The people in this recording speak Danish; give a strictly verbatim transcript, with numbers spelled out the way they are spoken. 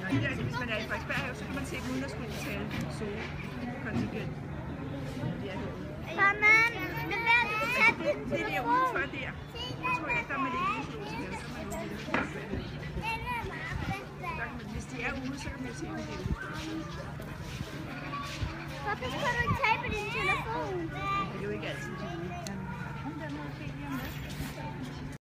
Ja, hvis man er i Frederiksberg, så kan man se dem uden at skulle betale zoo-kontingent. Ja, Mamma, det er værd at tage din det er der udenfor der. Jeg tror ikke, der er man ikke i zoologisk have, så er man ude. Der kan man, hvis de er ude, så kan man se dem derude. Hvorfor skal du ikke tage på din telefon? Det er jo ikke altid de ude.